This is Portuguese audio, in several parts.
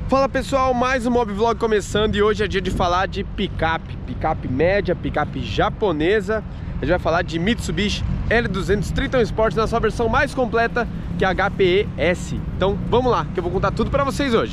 Fala pessoal, mais um Mob Vlog começando e hoje é dia de falar de picape. Picape média, picape japonesa. A gente vai falar de Mitsubishi L200 Triton Sport na sua versão mais completa, que é a HPE-S. Então vamos lá, que eu vou contar tudo pra vocês hoje.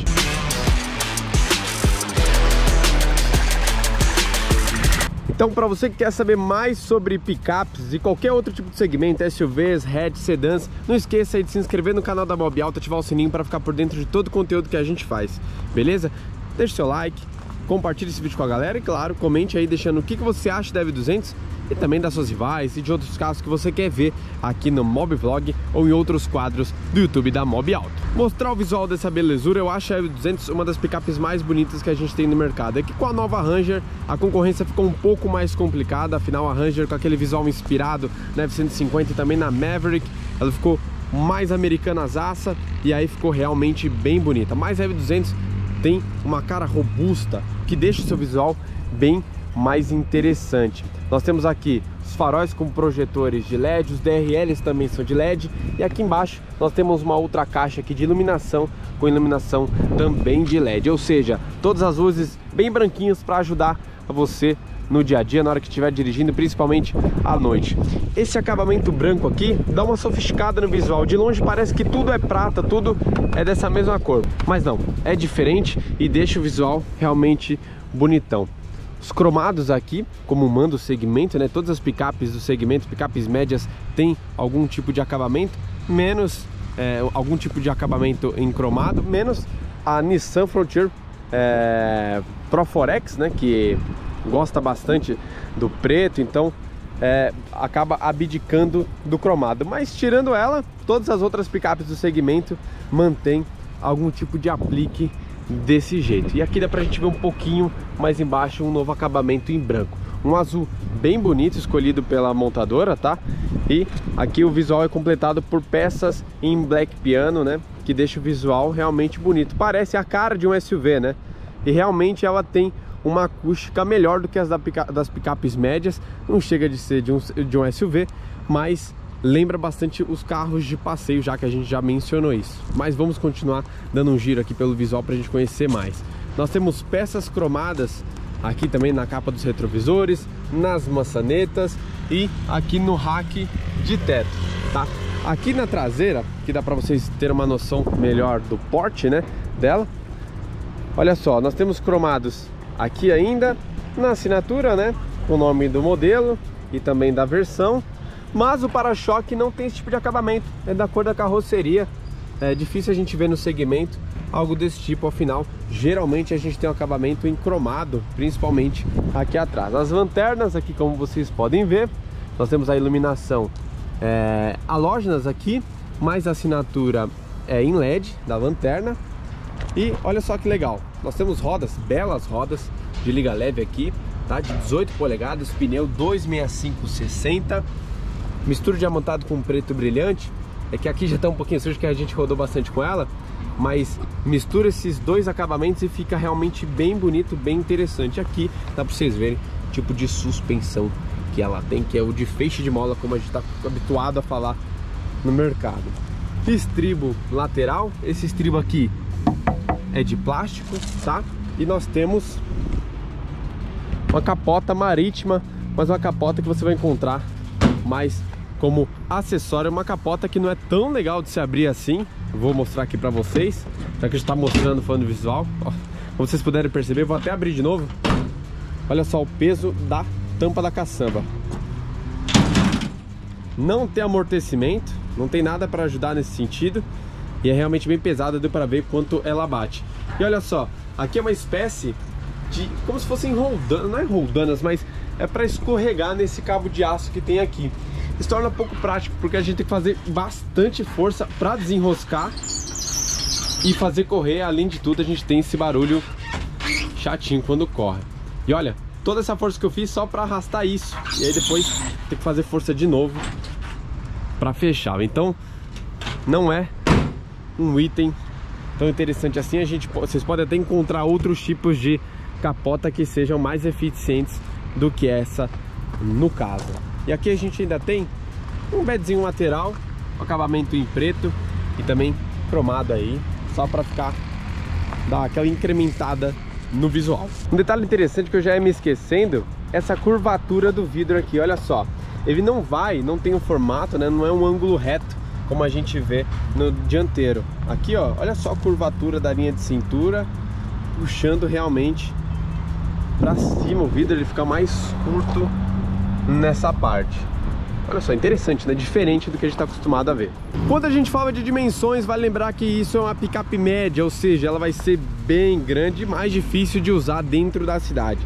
Então, para você que quer saber mais sobre picapes e qualquer outro tipo de segmento, SUVs, hatch, sedãs, não esqueça aí de se inscrever no canal da Mob Auto, ativar o sininho para ficar por dentro de todo o conteúdo que a gente faz, beleza? Deixe seu like, compartilhe esse vídeo com a galera e, claro, comente aí deixando o que você acha da L200 e também das suas rivais e de outros carros que você quer ver aqui no Mob Vlog ou em outros quadros do YouTube da Mob Auto. Mostrar o visual dessa belezura, eu acho a L200 uma das picapes mais bonitas que a gente tem no mercado. É que com a nova Ranger a concorrência ficou um pouco mais complicada, afinal a Ranger com aquele visual inspirado na F-150 e também na Maverick, ela ficou mais americanazaça e aí ficou realmente bem bonita. Mas a L200 tem uma cara robusta que deixa o seu visual bem mais interessante. Nós temos aqui os faróis com projetores de LED, os DRLs também são de LED e aqui embaixo nós temos uma outra caixa aqui de iluminação com iluminação também de LED, ou seja, todas as luzes bem branquinhas para ajudar a você no dia a dia, na hora que estiver dirigindo, principalmente à noite. Esse acabamento branco aqui dá uma sofisticada no visual. De longe parece que tudo é prata, tudo é dessa mesma cor, mas não, é diferente e deixa o visual realmente bonitão. Os cromados aqui, como manda o segmento, né? Todas as picapes do segmento, picapes médias, tem algum tipo de acabamento, menos algum tipo de acabamento em cromado, menos a Nissan Frontier Pro 4X, né? Que gosta bastante do preto, então acaba abdicando do cromado. Mas tirando ela, todas as outras picapes do segmento mantêm algum tipo de aplique desse jeito. E aqui dá pra gente ver um pouquinho mais embaixo um novo acabamento em branco, um azul bem bonito escolhido pela montadora, tá? E aqui o visual é completado por peças em black piano, né? Que deixa o visual realmente bonito, parece a cara de um SUV, né? E realmente ela tem uma acústica melhor do que as das picapes médias. Não chega de ser de um SUV, mas lembra bastante os carros de passeio, já que a gente já mencionou isso. Mas vamos continuar dando um giro aqui pelo visual para a gente conhecer mais. Nós temos peças cromadas aqui também na capa dos retrovisores, nas maçanetas e aqui no rack de teto, tá? Aqui na traseira, que dá para vocês terem uma noção melhor do porte, né, dela. Olha só, nós temos cromados aqui ainda na assinatura, né, com o nome do modelo e também da versão. Mas o para-choque não tem esse tipo de acabamento, é da cor da carroceria. É difícil a gente ver no segmento algo desse tipo, afinal, geralmente a gente tem um acabamento em cromado, principalmente aqui atrás. As lanternas aqui, como vocês podem ver, nós temos a iluminação halógenas aqui, mais a assinatura em LED da lanterna. E olha só que legal, nós temos rodas, belas rodas de liga leve aqui, tá? De 18 polegadas, pneu 265/60. Mistura diamantado com preto brilhante. É que aqui já está um pouquinho sujo, que a gente rodou bastante com ela, mas mistura esses dois acabamentos e fica realmente bem bonito, bem interessante. Aqui dá para vocês verem o tipo de suspensão que ela tem, que é o de feixe de mola, como a gente está habituado a falar no mercado. Estribo lateral, esse estribo aqui é de plástico, tá? E nós temos uma capota marítima, mas uma capota que você vai encontrar mais como acessório, uma capota que não é tão legal de se abrir assim. Eu vou mostrar aqui pra vocês, já que a gente tá mostrando, falando visual. Ó, como vocês puderem perceber, vou até abrir de novo. Olha só o peso da tampa da caçamba. Não tem amortecimento, não tem nada para ajudar nesse sentido, e é realmente bem pesada, deu para ver quanto ela bate. E olha só, aqui é uma espécie de, como se fossem roldanas, não é roldanas, mas é para escorregar nesse cabo de aço que tem aqui. Isso torna pouco prático, porque a gente tem que fazer bastante força para desenroscar e fazer correr. Além de tudo, a gente tem esse barulho chatinho quando corre. E olha, toda essa força que eu fiz só para arrastar isso, e aí depois tem que fazer força de novo para fechar. Então não é um item tão interessante assim. Vocês podem até encontrar outros tipos de capota que sejam mais eficientes do que essa no caso. E aqui a gente ainda tem um bedzinho lateral, acabamento em preto e também cromado aí, só para ficar dar aquela incrementada no visual. Um detalhe interessante que eu já ia me esquecendo, essa curvatura do vidro aqui, olha só. Ele não tem um formato, né? Não é um ângulo reto como a gente vê no dianteiro. Aqui, ó, olha só a curvatura da linha de cintura, puxando realmente para cima o vidro, ele fica mais curto nessa parte. Olha só, interessante, né? Diferente do que a gente está acostumado a ver. Quando a gente fala de dimensões, vale lembrar que isso é uma picape média, ou seja, ela vai ser bem grande e mais difícil de usar dentro da cidade.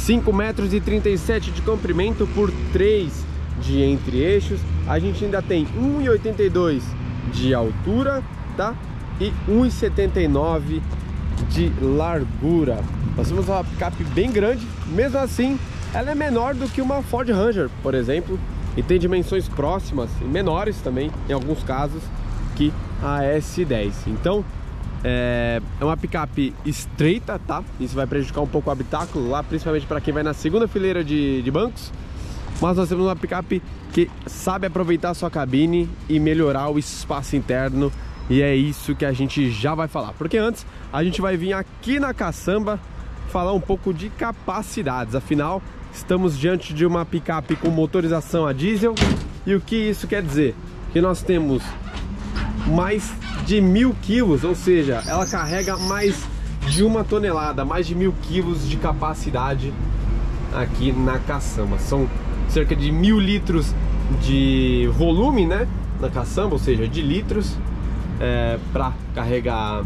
5,37 m de comprimento por 3 de entre-eixos. A gente ainda tem 1,82 de altura, tá? E 1,79 de largura. Nós temos uma picape bem grande, mesmo assim, ela é menor do que uma Ford Ranger, por exemplo. E tem dimensões próximas e menores também, em alguns casos, que a S10. Então, é uma picape estreita, tá? Isso vai prejudicar um pouco o habitáculo lá, principalmente para quem vai na segunda fileira de bancos. Mas nós temos uma picape que sabe aproveitar a sua cabine e melhorar o espaço interno. E é isso que a gente já vai falar. Porque antes, a gente vai vir aqui na caçamba falar um pouco de capacidades. Afinal, estamos diante de uma picape com motorização a diesel. E o que isso quer dizer? Que nós temos mais de 1.000 quilos, ou seja, ela carrega mais de 1 tonelada, mais de 1.000 quilos de capacidade aqui na caçamba. São cerca de 1.000 litros de volume, né, na caçamba, ou seja, de litros para carregar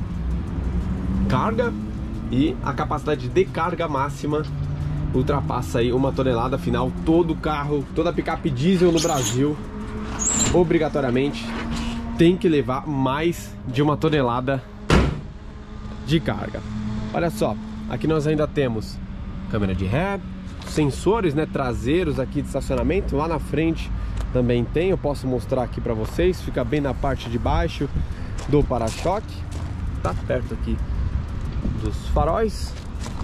carga, e a capacidade de carga máxima ultrapassa aí 1 tonelada. Afinal, todo carro, toda picape diesel no Brasil, obrigatoriamente tem que levar mais de 1 tonelada de carga. Olha só, aqui nós ainda temos câmera de ré, sensores, né, traseiros aqui de estacionamento. Lá na frente também tem, eu posso mostrar aqui para vocês. Fica bem na parte de baixo do para-choque, tá perto aqui dos faróis.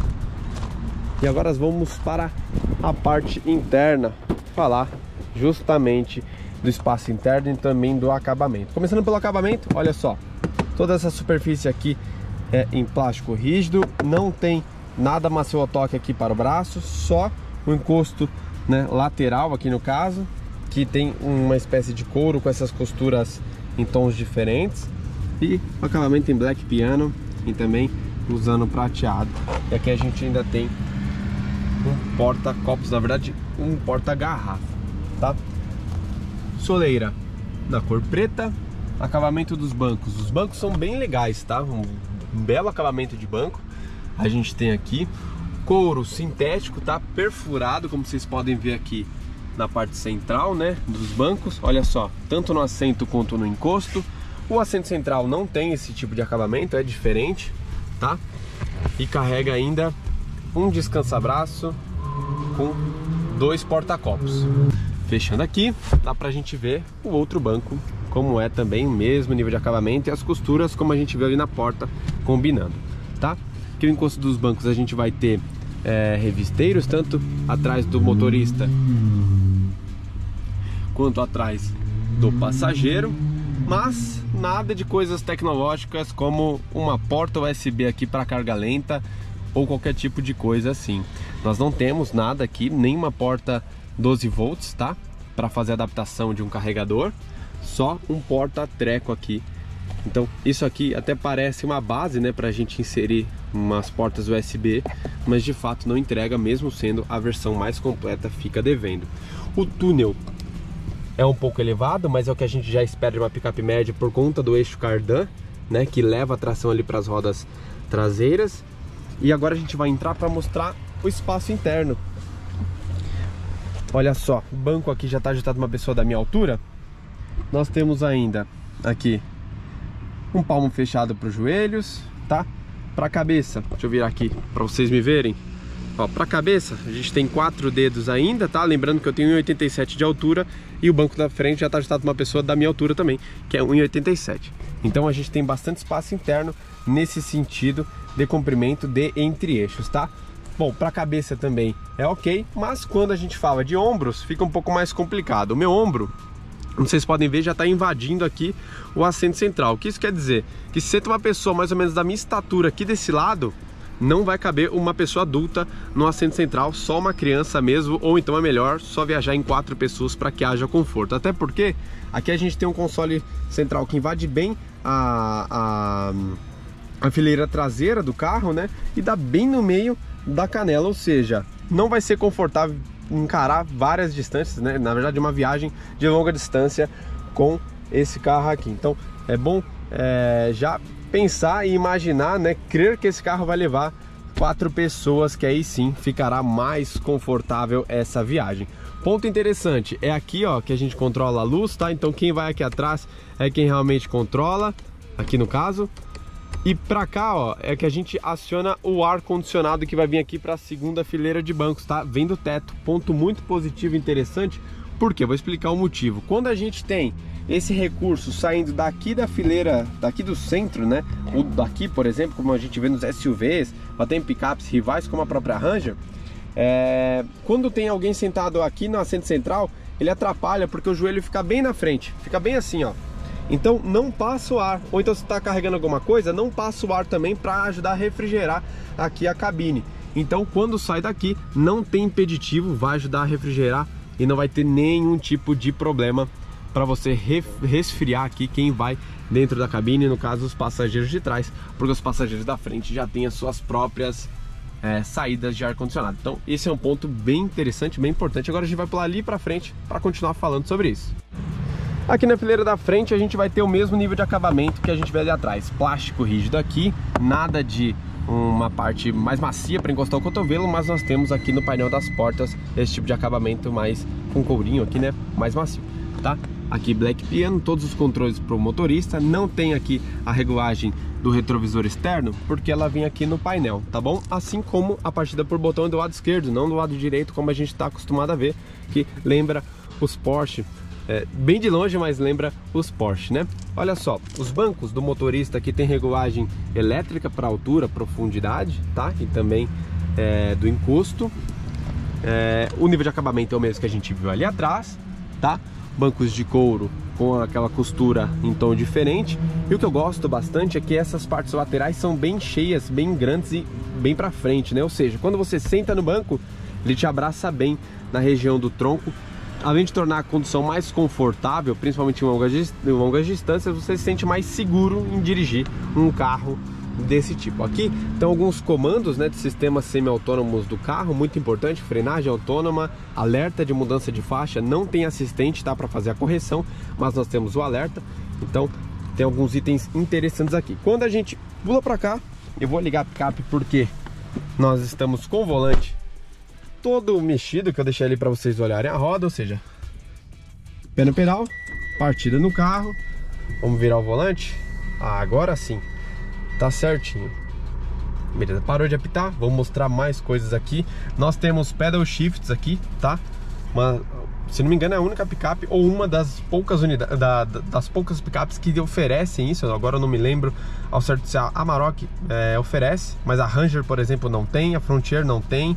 E agora vamos para a parte interna, falar justamente do espaço interno e também do acabamento. Começando pelo acabamento, olha só, toda essa superfície aqui é em plástico rígido, não tem nada macio ao toque aqui para o braço, só o encosto, né, lateral aqui no caso, que tem uma espécie de couro com essas costuras em tons diferentes, e o acabamento em black piano e também usando prateado. E aqui a gente ainda tem um porta-copos, na verdade um porta-garrafa, tá? Soleira na cor preta. Acabamento dos bancos, os bancos são bem legais, tá? Um belo acabamento de banco. A gente tem aqui couro sintético, tá? Perfurado, como vocês podem ver aqui na parte central, né, dos bancos. Olha só, tanto no assento quanto no encosto. O assento central não tem esse tipo de acabamento, é diferente, tá? E carrega ainda um descansa-braço com 2 porta-copos. Fechando aqui, dá pra gente ver o outro banco, como é também o mesmo nível de acabamento, e as costuras como a gente vê ali na porta, combinando, tá? Aqui o encosto dos bancos a gente vai ter revisteiros, tanto atrás do motorista quanto atrás do passageiro, mas nada de coisas tecnológicas como uma porta USB aqui para carga lenta ou qualquer tipo de coisa assim. Nós não temos nada aqui, nenhuma porta 12 volts, tá? Para fazer a adaptação de um carregador, só um porta-treco aqui. Então isso aqui até parece uma base, né, para a gente inserir umas portas USB, mas de fato não entrega, mesmo sendo a versão mais completa, fica devendo. O túnel é um pouco elevado, mas é o que a gente já espera de uma picape média por conta do eixo cardan, né, que leva a tração ali para as rodas traseiras. E agora a gente vai entrar para mostrar o espaço interno. Olha só, o banco aqui já está ajustado uma pessoa da minha altura. Nós temos ainda aqui um palmo fechado para os joelhos, tá? Para a cabeça, deixa eu virar aqui para vocês me verem. Ó, para a cabeça a gente tem 4 dedos ainda, tá? Lembrando que eu tenho 1,87 de altura e o banco da frente já está ajustado para uma pessoa da minha altura também, que é 1,87. Então a gente tem bastante espaço interno nesse sentido de comprimento de entre-eixos, tá? Bom, para a cabeça também é ok, mas quando a gente fala de ombros fica um pouco mais complicado. O meu ombro como vocês podem ver, já está invadindo aqui o assento central. O que isso quer dizer? Que se você tem uma pessoa mais ou menos da minha estatura aqui desse lado, não vai caber uma pessoa adulta no assento central, só uma criança mesmo, ou então é melhor só viajar em 4 pessoas para que haja conforto. Até porque aqui a gente tem um console central que invade bem a fileira traseira do carro, né? E dá bem no meio da canela, ou seja, não vai ser confortável encarar várias distâncias, né? Na verdade, uma viagem de longa distância com esse carro aqui. Então é bom já pensar e imaginar, né? Crer que esse carro vai levar 4 pessoas, que aí sim ficará mais confortável essa viagem. Ponto interessante, é aqui ó que a gente controla a luz, tá? Então quem vai aqui atrás é quem realmente controla, aqui no caso. E pra cá, ó, é que a gente aciona o ar-condicionado que vai vir aqui para a segunda fileira de bancos, tá? Vem do teto, ponto muito positivo e interessante. Por quê? Vou explicar o motivo. Quando a gente tem esse recurso saindo daqui da fileira, daqui do centro, né? Ou daqui, por exemplo, como a gente vê nos SUVs, até em picapes rivais como a própria Ranger, quando tem alguém sentado aqui no assento central, ele atrapalha porque o joelho fica bem na frente, fica bem assim, ó. Então não passa o ar, ou então se está carregando alguma coisa, não passa o ar também para ajudar a refrigerar aqui a cabine. Então quando sai daqui, não tem impeditivo, vai ajudar a refrigerar e não vai ter nenhum tipo de problema para você resfriar aqui quem vai dentro da cabine, no caso os passageiros de trás, porque os passageiros da frente já têm as suas próprias saídas de ar-condicionado. Então esse é um ponto bem interessante, bem importante. Agora a gente vai pular ali para frente para continuar falando sobre isso. Aqui na fileira da frente a gente vai ter o mesmo nível de acabamento que a gente vê ali atrás. Plástico rígido aqui, nada de uma parte mais macia para encostar o cotovelo, mas nós temos aqui no painel das portas esse tipo de acabamento mais com courinho aqui, né? Mais macio, tá? Aqui Black Piano, todos os controles para o motorista. Não tem aqui a regulagem do retrovisor externo, porque ela vem aqui no painel, tá bom? Assim como a partida por botão do lado esquerdo, não do lado direito, como a gente está acostumado a ver, que lembra os Porsche. Bem de longe, mas lembra os Porsche, né? Olha só, os bancos do motorista aqui tem regulagem elétrica para altura, profundidade, tá? E também do encosto. O nível de acabamento é o mesmo que a gente viu ali atrás, tá? Bancos de couro com aquela costura em tom diferente. E o que eu gosto bastante é que essas partes laterais são bem cheias, bem grandes e bem para frente, né? Ou seja, quando você senta no banco, ele te abraça bem na região do tronco. Além de tornar a condução mais confortável, principalmente em longas distâncias, você se sente mais seguro em dirigir um carro desse tipo. Aqui tem alguns comandos, né, de sistemas semi-autônomos do carro, muito importante: frenagem autônoma, alerta de mudança de faixa. Não tem assistente, tá, para fazer a correção, mas nós temos o alerta. Então tem alguns itens interessantes aqui. Quando a gente pula para cá, eu vou ligar a picape porque nós estamos com o volante todo mexido, que eu deixei ali para vocês olharem a roda, ou seja, pé no pedal, partida no carro. Vamos virar o volante. Agora sim, tá certinho. Beleza, parou de apitar. Vou mostrar mais coisas aqui. Nós temos pedal shifts aqui, tá? Se não me engano é a única picape, ou uma das poucas unidades, das poucas picapes que oferecem isso. Agora eu não me lembro ao certo se a Amarok oferece, mas a Ranger, por exemplo, não tem, a Frontier não tem.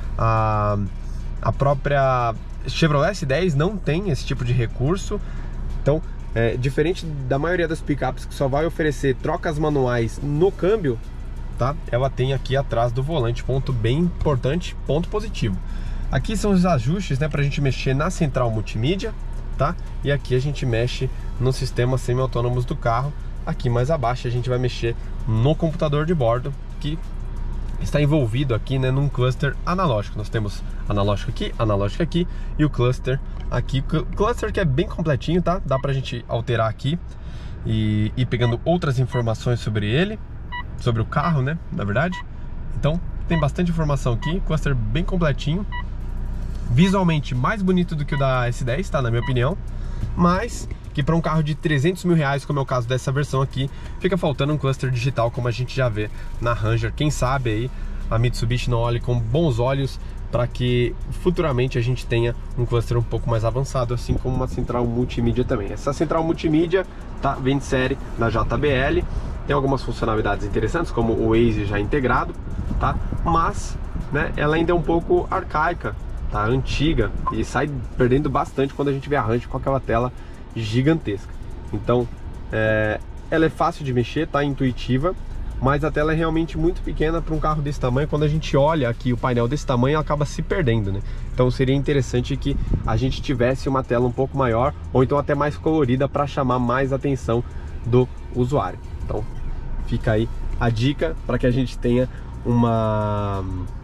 A própria Chevrolet S10 não tem esse tipo de recurso. Então, diferente da maioria das picapes que só vai oferecer trocas manuais no câmbio, tá? Ela tem aqui atrás do volante, ponto bem importante, ponto positivo. Aqui são os ajustes, né, pra gente mexer na central multimídia, tá? E aqui a gente mexe nos sistemas semi-autônomos do carro. Aqui mais abaixo a gente vai mexer no computador de bordo, que está envolvido aqui, né, num cluster analógico. Nós temos analógico aqui e o cluster aqui. O cluster que é bem completinho, tá? Dá pra gente alterar aqui e ir pegando outras informações sobre ele, sobre o carro, né, na verdade. Então tem bastante informação aqui, cluster bem completinho, visualmente mais bonito do que o da S10, tá, na minha opinião, mas que para um carro de 300 mil reais, como é o caso dessa versão aqui, fica faltando um cluster digital, como a gente já vê na Ranger. Quem sabe aí a Mitsubishi não olhe com bons olhos para que futuramente a gente tenha um cluster um pouco mais avançado, assim como uma central multimídia também. Essa central multimídia vem de série da JBL, tem algumas funcionalidades interessantes, como o Waze já integrado, tá? Mas, né, ela ainda é um pouco arcaica, tá? Antiga, e sai perdendo bastante quando a gente vê a Ranger com aquela tela gigantesca. Então ela é fácil de mexer, tá intuitiva, mas a tela é realmente muito pequena para um carro desse tamanho. Quando a gente olha aqui o painel desse tamanho, ela acaba se perdendo, né? Então seria interessante que a gente tivesse uma tela um pouco maior, ou então até mais colorida, para chamar mais a atenção do usuário. Então fica aí a dica para que a gente tenha uma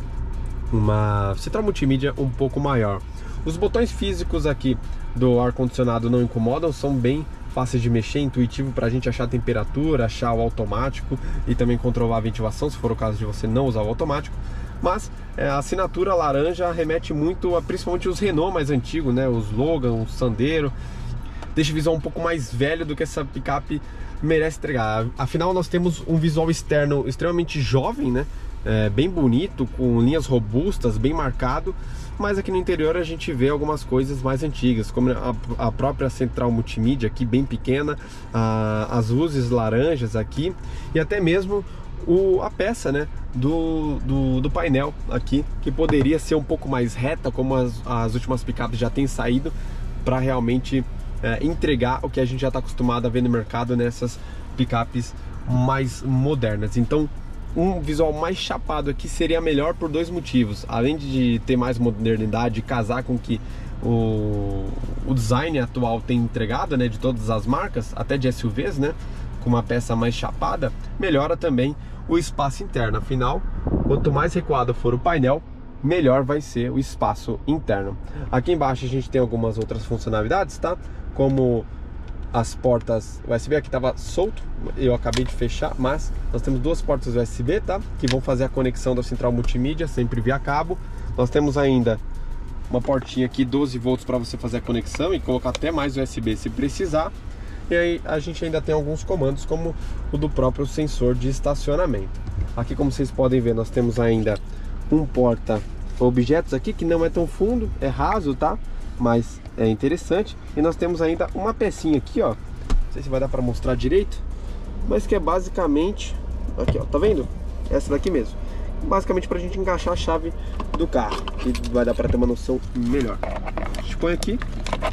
central multimídia um pouco maior. Os botões físicos aqui do ar-condicionado não incomodam, são bem fáceis de mexer, intuitivo para a gente achar a temperatura, achar o automático e também controlar a ventilação, se for o caso de você não usar o automático. Mas a assinatura laranja remete muito a principalmente os Renault mais antigos, né? Os Logan, o Sandero. Deixa o visual um pouco mais velho do que essa picape merece entregar. Afinal, nós temos um visual externo extremamente jovem, né? Bem bonito, com linhas robustas, bem marcado. Mas aqui no interior a gente vê algumas coisas mais antigas, como a própria central multimídia aqui bem pequena, as luzes laranjas aqui, e até mesmo a peça, né, do painel aqui, que poderia ser um pouco mais reta, como as últimas picapes já têm saído, para realmente entregar o que a gente já está acostumado a ver no mercado nessas picapes mais modernas. Então um visual mais chapado aqui seria melhor por dois motivos. Além de ter mais modernidade, casar com que o design atual tem entregado, né, de todas as marcas, até de SUVs, né, com uma peça mais chapada, melhora também o espaço interno. Afinal, quanto mais recuado for o painel, melhor vai ser o espaço interno. Aqui embaixo a gente tem algumas outras funcionalidades, tá? Como as portas USB, aqui estava solto, eu acabei de fechar, mas nós temos duas portas USB, tá? Que vão fazer a conexão da central multimídia, sempre via cabo. Nós temos ainda uma portinha aqui, 12 volts, para você fazer a conexão e colocar até mais USB se precisar. E aí a gente ainda tem alguns comandos, como o do próprio sensor de estacionamento. Aqui, como vocês podem ver, nós temos ainda um porta-objetos aqui, que não é tão fundo, é raso, tá? Mas é interessante. E nós temos ainda uma pecinha aqui, ó, não sei se vai dar para mostrar direito, mas que é basicamente aqui, ó, tá vendo? Essa daqui mesmo, basicamente para a gente encaixar a chave do carro, que vai dar para ter uma noção melhor. A gente põe aqui,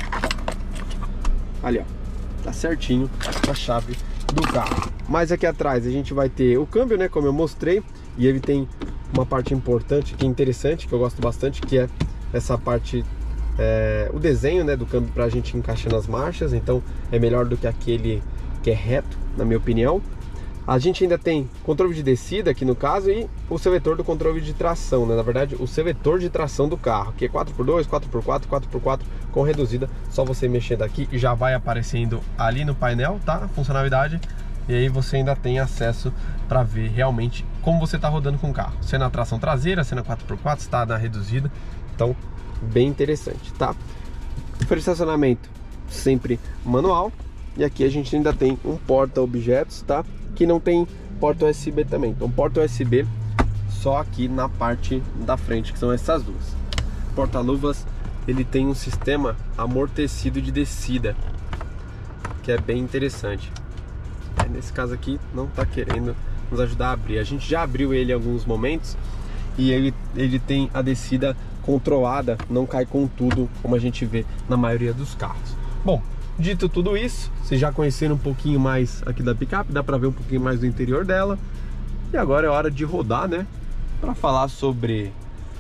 ali, ó, tá certinho a chave do carro. Mas aqui atrás a gente vai ter o câmbio, né, como eu mostrei, e ele tem uma parte importante, que é interessante, que eu gosto bastante, que é essa parte, o desenho, né, do câmbio, para a gente encaixar nas marchas. Então é melhor do que aquele que é reto, na minha opinião. A gente ainda tem controle de descida aqui no caso, e o seletor do controle de tração, né? Na verdade, o seletor de tração do carro, que é 4x2, 4x4, 4x4 com reduzida. Só você mexer daqui e já vai aparecendo ali no painel, tá? A funcionalidade. E aí você ainda tem acesso para ver realmente como você está rodando com o carro, se é na tração traseira, se é na 4x4, se está na reduzida. Então, bem interessante, tá? Para estacionamento sempre manual. E aqui a gente ainda tem um porta-objetos, tá? Que não tem porta USB também. Então, porta USB só aqui na parte da frente, que são essas duas. Porta-luvas, ele tem um sistema amortecido de descida, que é bem interessante. Nesse caso aqui não está querendo nos ajudar a abrir. A gente já abriu ele em alguns momentos e ele tem a descida controlada, não cai com tudo, como a gente vê na maioria dos carros. Bom, dito tudo isso, vocês já conheceram um pouquinho mais aqui da picape, dá para ver um pouquinho mais do interior dela. E agora é hora de rodar, né, para falar sobre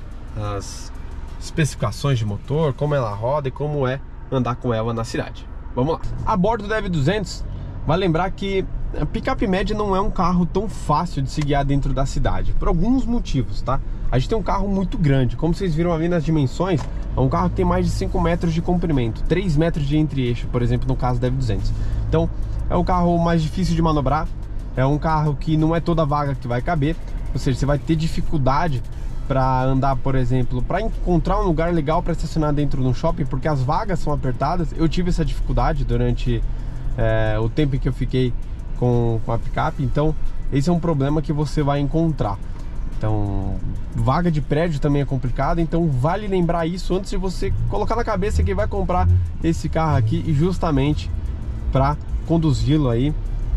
as especificações de motor, como ela roda e como é andar com ela na cidade. Vamos lá. A bordo do EV200, vai lembrar que a picape média não é um carro tão fácil de se guiar dentro da cidade, por alguns motivos, tá? A gente tem um carro muito grande, como vocês viram ali nas dimensões, é um carro que tem mais de 5 metros de comprimento, 3 metros de entre-eixo, por exemplo, no caso da EV200. Então, é um carro mais difícil de manobrar, é um carro que não é toda vaga que vai caber, ou seja, você vai ter dificuldade para andar, por exemplo, para encontrar um lugar legal para estacionar dentro de um shopping, porque as vagas são apertadas. Eu tive essa dificuldade durante o tempo em que eu fiquei com a picape, então esse é um problema que você vai encontrar. Então, vaga de prédio também é complicado, então vale lembrar isso antes de você colocar na cabeça que vai comprar esse carro aqui, e justamente para conduzi-lo aí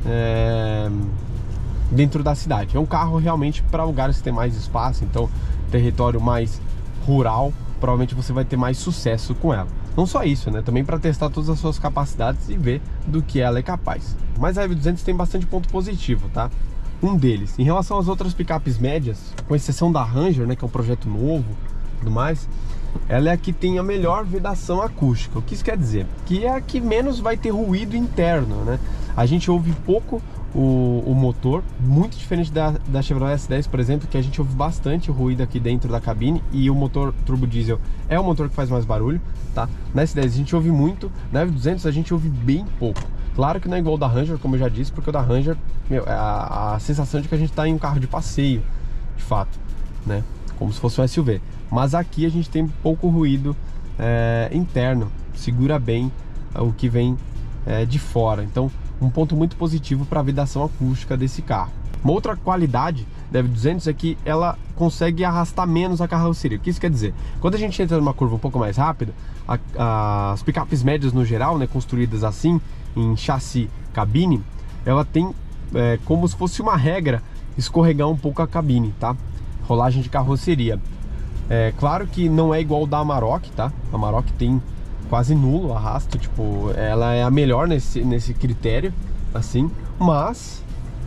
dentro da cidade. É um carro realmente para lugares que tem mais espaço, então território mais rural, provavelmente você vai ter mais sucesso com ela. Não só isso, né? Também para testar todas as suas capacidades e ver do que ela é capaz. Mas a EV200 tem bastante ponto positivo, tá? Um deles, em relação às outras picapes médias, com exceção da Ranger, né, que é um projeto novo e tudo mais, ela é a que tem a melhor vedação acústica. O que isso quer dizer? Que é a que menos vai ter ruído interno, né? A gente ouve pouco o motor, muito diferente da Chevrolet S10, por exemplo, que a gente ouve bastante ruído aqui dentro da cabine, e o motor turbo diesel é o motor que faz mais barulho, tá? Na S10 a gente ouve muito, na EV200 a gente ouve bem pouco. Claro que não é igual o da Ranger, como eu já disse, porque o da Ranger, meu, é a sensação de que a gente está em um carro de passeio, de fato, né? Como se fosse um SUV. Mas aqui a gente tem pouco ruído interno, segura bem o que vem de fora. Então, um ponto muito positivo para a vedação acústica desse carro. Uma outra qualidade da EV200 é que ela consegue arrastar menos a carroceria. O que isso quer dizer? Quando a gente entra numa curva um pouco mais rápida, as picapes médias no geral, né, construídas assim, em chassi cabine, ela tem como se fosse uma regra escorregar um pouco a cabine, tá? Rolagem de carroceria. Claro que não é igual da Amarok, tá? A Amarok tem quase nulo arrasto, tipo, ela é a melhor nesse critério, assim, mas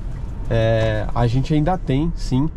a gente ainda tem, sim,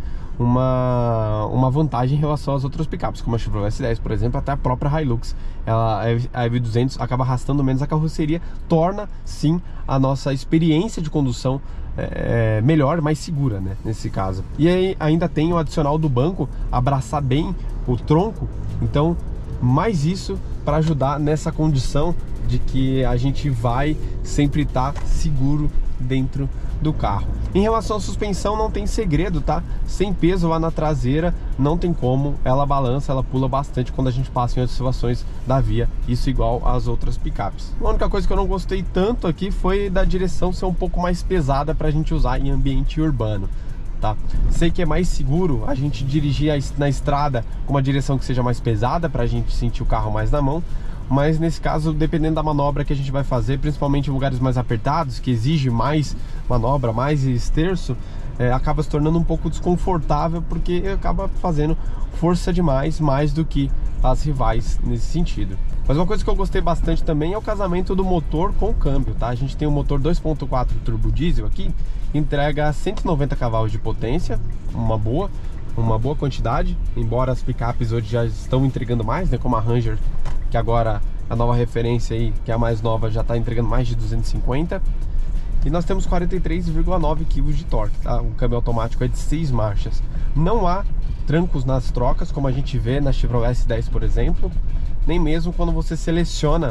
uma vantagem em relação às outras picapes, como a Chevrolet S10, por exemplo, até a própria Hilux. A EV200 acaba arrastando menos a carroceria, torna, sim, a nossa experiência de condução melhor, mais segura, né, nesse caso. E aí ainda tem o adicional do banco abraçar bem o tronco, então mais isso para ajudar nessa condição de que a gente vai sempre estar seguro dentro do carro. Em relação à suspensão, não tem segredo, tá? Sem peso lá na traseira, não tem como, ela balança, ela pula bastante quando a gente passa em outras situações da via, isso igual às outras picapes. A única coisa que eu não gostei tanto aqui foi da direção ser um pouco mais pesada para a gente usar em ambiente urbano, tá? Sei que é mais seguro a gente dirigir na estrada com uma direção que seja mais pesada para a gente sentir o carro mais na mão, mas nesse caso, dependendo da manobra que a gente vai fazer, principalmente em lugares mais apertados, que exige mais manobra, mais esterço, acaba se tornando um pouco desconfortável, porque acaba fazendo força demais, mais do que as rivais nesse sentido. Mas uma coisa que eu gostei bastante também é o casamento do motor com o câmbio, tá? A gente tem um motor 2.4 turbo diesel aqui, que entrega 190 cavalos de potência, uma boa quantidade, embora as picapes hoje já estão entregando mais, né? Como a Ranger, que agora a nova referência aí, que é a mais nova, já está entregando mais de 250. E nós temos 43,9 kg de torque, tá? O câmbio automático é de 6 marchas. Não há trancos nas trocas, como a gente vê na Chevrolet S10, por exemplo. Nem mesmo quando você seleciona,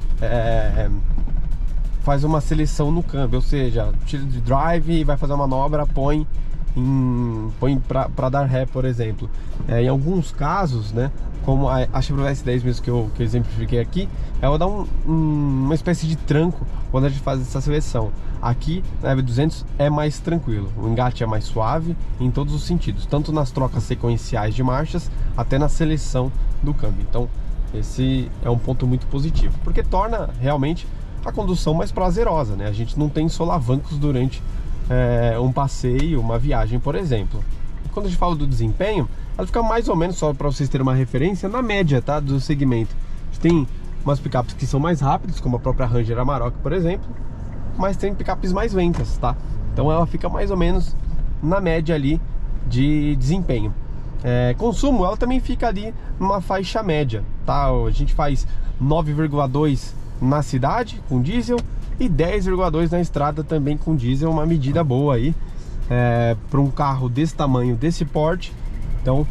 faz uma seleção no câmbio, ou seja, tira de drive e vai fazer uma manobra, põe para dar ré, por exemplo. Em alguns casos, né, como a Chevrolet S10 mesmo que eu exemplifiquei aqui, ela dá uma espécie de tranco quando a gente faz essa seleção. Aqui na EV200 é mais tranquilo, o engate é mais suave em todos os sentidos, tanto nas trocas sequenciais de marchas até na seleção do câmbio. Então esse é um ponto muito positivo, porque torna realmente a condução mais prazerosa, né? A gente não tem solavancos durante um passeio, uma viagem, por exemplo. Quando a gente fala do desempenho, ela fica mais ou menos, só para vocês terem uma referência, na média, tá, do segmento. A gente tem umas picapes que são mais rápidas, como a própria Ranger Amarok, por exemplo, mas tem picapes mais lentas, tá? Então ela fica mais ou menos na média ali de desempenho. Consumo, ela também fica ali numa faixa média, tá? A gente faz 9,2 na cidade com diesel e 10,2 na estrada também com diesel, uma medida boa aí para um carro desse tamanho, desse porte. Então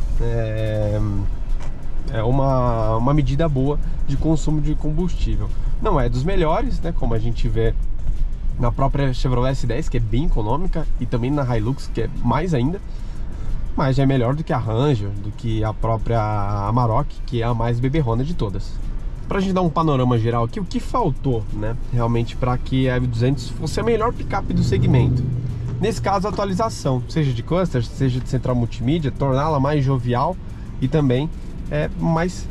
é uma medida boa de consumo de combustível. Não é dos melhores, né, como a gente vê na própria Chevrolet S10, que é bem econômica, e também na Hilux, que é mais ainda, mas já é melhor do que a Ranger, do que a própria Amarok, que é a mais beberrona de todas. Pra gente dar um panorama geral aqui, o que faltou, né, realmente para que a EV200 fosse a melhor picape do segmento? Nesse caso, a atualização, seja de cluster, seja de central multimídia, torná-la mais jovial e também mais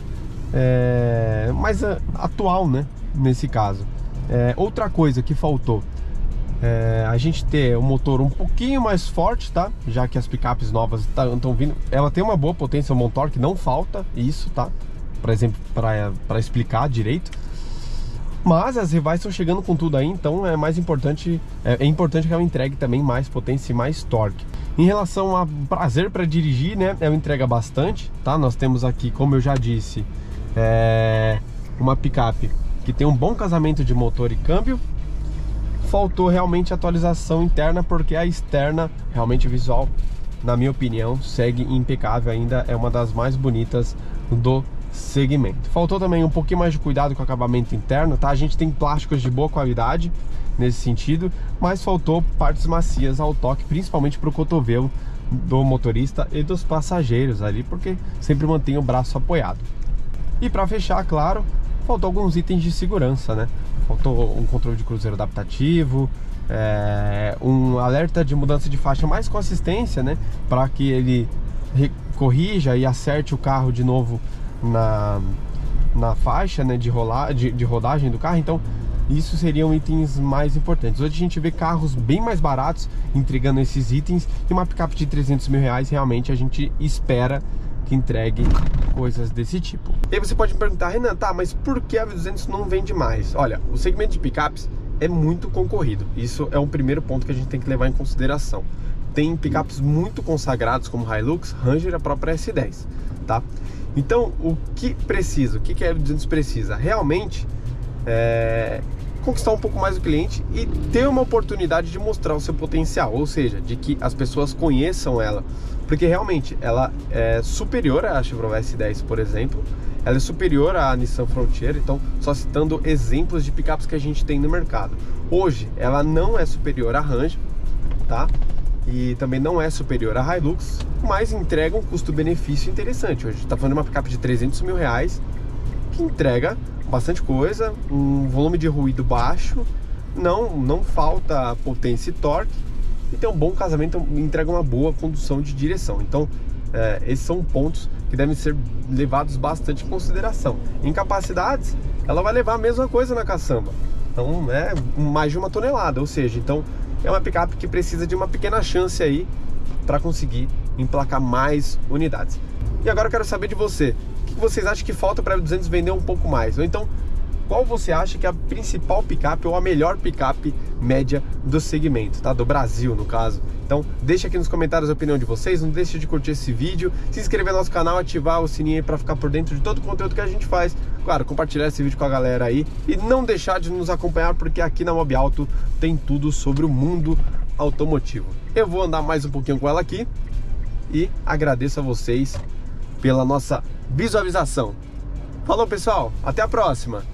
atual, né, nesse caso. Outra coisa que faltou, a gente ter um motor um pouquinho mais forte, tá? Já que as picapes novas estão vindo, ela tem uma boa potência, um bom torque, não falta isso, tá? para explicar direito. Mas as rivais estão chegando com tudo aí, então é importante que ela entregue também mais potência e mais torque. Em relação a prazer para dirigir, né, ela entrega bastante, tá? Nós temos aqui, como eu já disse, uma picape que tem um bom casamento de motor e câmbio. Faltou realmente atualização interna, porque a externa, realmente visual, na minha opinião, segue impecável, ainda é uma das mais bonitas do segmento. Faltou também um pouquinho mais de cuidado com o acabamento interno, tá? A gente tem plásticos de boa qualidade nesse sentido, mas faltou partes macias ao toque, principalmente para o cotovelo do motorista e dos passageiros ali, porque sempre mantém o braço apoiado. E para fechar, claro, faltou alguns itens de segurança, né? Faltou um controle de cruzeiro adaptativo, um alerta de mudança de faixa, mais com assistência, né? Para que ele corrija e acerte o carro de novo na faixa, né, de rodagem do carro. Então isso seriam itens mais importantes. Hoje a gente vê carros bem mais baratos entregando esses itens, e uma picape de 300 mil reais realmente a gente espera que entregue coisas desse tipo. E aí você pode me perguntar: Renan, tá, mas por que a V200 não vende mais? Olha, o segmento de picapes é muito concorrido. Isso é um primeiro ponto que a gente tem que levar em consideração. Tem picapes muito consagrados como Hilux, Ranger e a própria S10, tá? Então, o que precisa? O que a V200 precisa? Realmente conquistar um pouco mais o cliente e ter uma oportunidade de mostrar o seu potencial, ou seja, de que as pessoas conheçam ela, porque realmente ela é superior à Chevrolet S10, por exemplo, ela é superior à Nissan Frontier. Então, só citando exemplos de picapes que a gente tem no mercado. Hoje, ela não é superior à Ranger, tá? E também não é superior à Hilux, mas entrega um custo-benefício interessante. Hoje a gente está falando de uma picape de 300 mil reais, que entrega bastante coisa, um volume de ruído baixo, não falta potência e torque, e tem um bom casamento, entrega uma boa condução de direção. Então esses são pontos que devem ser levados bastante em consideração. Em capacidades, ela vai levar a mesma coisa na caçamba, então mais de 1 tonelada, ou seja, então é uma picape que precisa de uma pequena chance aí para conseguir emplacar mais unidades. E agora eu quero saber de você: o que vocês acham que falta para a V200 vender um pouco mais? Ou então, qual você acha que é a principal picape ou a melhor picape média do segmento, tá? Do Brasil, no caso. Então, deixa aqui nos comentários a opinião de vocês. Não deixe de curtir esse vídeo, se inscrever no nosso canal, ativar o sininho aí para ficar por dentro de todo o conteúdo que a gente faz. Claro, compartilhar esse vídeo com a galera aí e não deixar de nos acompanhar, porque aqui na Mobiauto tem tudo sobre o mundo automotivo. Eu vou andar mais um pouquinho com ela aqui e agradeço a vocês pela nossa visualização. Falou, pessoal, até a próxima!